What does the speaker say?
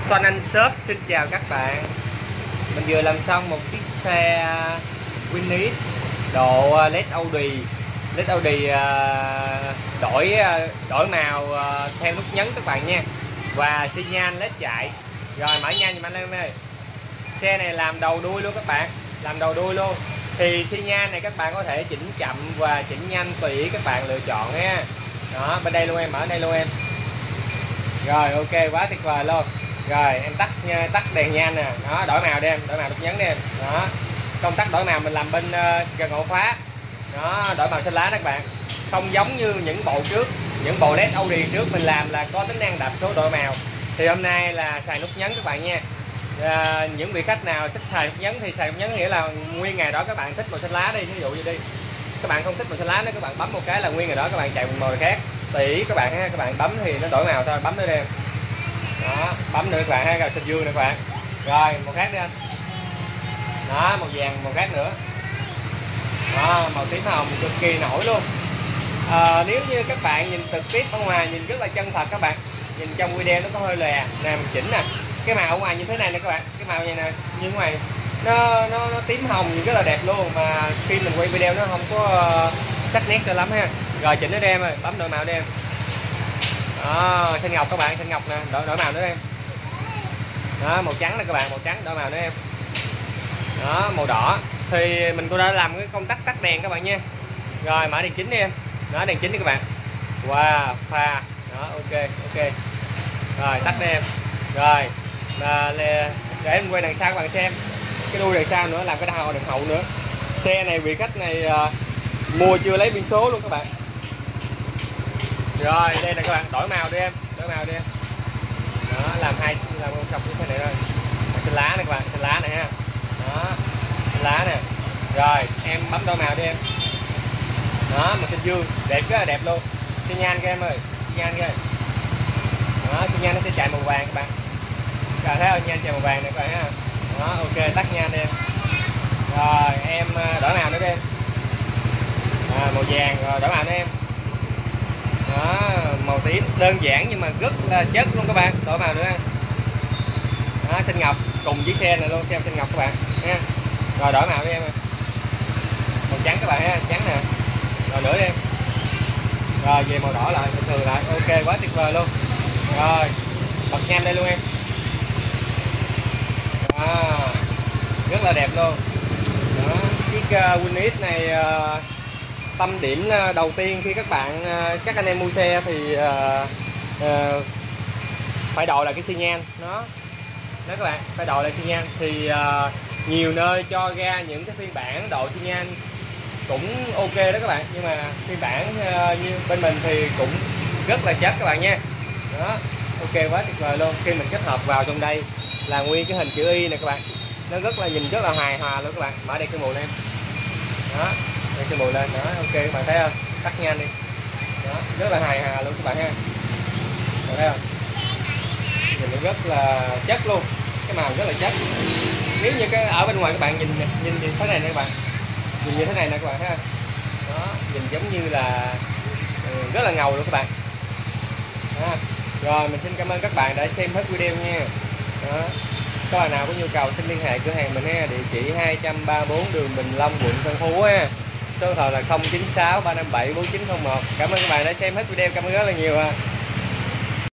Xoanh Anh Shop xin chào các bạn. Mình vừa làm xong một chiếc xe Winnie độ LED Audi. LED Audi đổi màu theo nút nhấn các bạn nha. Và xi nhan LED chạy. Rồi mở nhanh giùm anh em ơi. Xe này làm đầu đuôi luôn các bạn, làm đầu đuôi luôn. Thì xi nhan này các bạn có thể chỉnh chậm và chỉnh nhanh tùy ý các bạn lựa chọn nha. Đó, bên đây luôn em, mở đây luôn em. Rồi ok, quá tuyệt vời luôn. Rồi em tắt đèn nhan nè, đó, đổi màu đi em, đổi màu nút nhấn đi em. Đó, công tắc đổi màu mình làm bên gần ổ khóa. Đó, đổi màu xanh lá các bạn. Không giống như những bộ trước, những bộ LED Audi trước mình làm là có tính năng đạp số đổi màu. Thì hôm nay là xài nút nhấn các bạn nha. Những vị khách nào thích xài nút nhấn thì xài nút nhấn, nghĩa là nguyên ngày đó các bạn thích màu xanh lá đi, ví dụ như đi. Các bạn không thích màu xanh lá nữa, các bạn bấm một cái là nguyên ngày đó các bạn chạy một màu khác. Tùy ý các bạn ha, các bạn bấm thì nó đổi màu thôi, bấm nữa đi em. Đó, bấm nữa các bạn ha, rồi xanh dương nè các bạn. Rồi màu khác đi anh. Đó, màu vàng, màu khác nữa. Đó, màu tím hồng cực kỳ nổi luôn. Nếu như các bạn nhìn trực tiếp ở ngoài nhìn rất là chân thật các bạn, nhìn trong video nó có hơi lè nè, mình chỉnh nè, cái màu ở ngoài như thế này nè các bạn, cái màu này nè, như ngoài nó tím hồng nhìn rất là đẹp luôn, mà khi mình quay video nó không có sắc nét cho lắm ha. Rồi chỉnh nó đi em ơi, bấm đổi màu đi em. Đó, xanh ngọc các bạn, xanh ngọc nè, đổi màu nữa em. Đó, màu trắng nè các bạn, màu trắng đổi màu nữa em. Đó, màu đỏ thì mình cũng đã làm cái công tắc tắt đèn các bạn nha. Rồi mở đèn chính đi em. Đó, đèn chính đi các bạn. Wow, pha. Đó, ok. Rồi tắt đi em. Rồi để em quay đằng sau các bạn xem cái đuôi đằng sau nữa, làm cái đằng hậu nữa. Xe này vị khách này mua chưa lấy biển số luôn các bạn. Rồi đây nè các bạn, đổi màu đi em, đổi màu đi em. Đó, làm một cặp như thế này thôi. Xanh lá nè các bạn, xanh lá này ha. Đó, xanh lá nè. Rồi em bấm đổi màu đi em. Đó, màu xanh dương, đẹp, rất là đẹp luôn. Xi nhan các em ơi, xi nhan kìa. Đó, xi nhan nó sẽ chạy màu vàng các bạn. Các bạn thấy không, nhan chạy màu vàng này các bạn ha. Đó, ok, tắt nhan đi em. Rồi em đổi màu nữa đi em. Màu vàng, rồi đổi màu nữa em. Đó, màu tím đơn giản nhưng mà rất là chất luôn các bạn, đổi màu nữa. Đó, xanh ngọc cùng với xe này luôn, xem xanh ngọc các bạn nha. Rồi đổi màu đi em. Màu trắng các bạn ha, trắng nè. Rồi nữa đi em. Rồi về màu đỏ lại, bình thường lại, ok, quá tuyệt vời luôn. Rồi bật nhanh đây luôn em. Đó, rất là đẹp luôn. Đó, chiếc Winnie này tâm điểm đầu tiên khi các anh em mua xe thì phải đội là cái xi nhan đó các bạn, phải đội lại xi nhan. Thì nhiều nơi cho ra những cái phiên bản độ xi nhan cũng ok đó các bạn, nhưng mà phiên bản như bên mình thì cũng rất là chất các bạn nha. Đó, ok, quá tuyệt vời luôn. Khi mình kết hợp vào trong đây là nguyên cái hình chữ Y này các bạn, nó rất là nhìn rất là hài hòa luôn các bạn. Mở đây cái mùi lên em. Đó, đây cái mùi lên đó, ok các bạn thấy không, tắt nhanh đi. Đó, rất là hài hòa luôn các bạn ha. Được thấy không, nhìn nó rất là chất luôn, cái màu rất là chất. Nếu như cái ở bên ngoài các bạn nhìn thế này nè các bạn, nhìn như thế này nè các bạn thấy không. Đó, nhìn giống như là rất là ngầu luôn các bạn. Đó. Rồi mình xin cảm ơn các bạn đã xem hết video nha. Đó, có bạn nào có nhu cầu xin liên hệ cửa hàng mình ha, địa chỉ 234 đường Bình Long, quận Tân Phú ha. Số điện thoại là 096 357 4901. Cảm ơn các bạn đã xem hết video, cảm ơn rất là nhiều.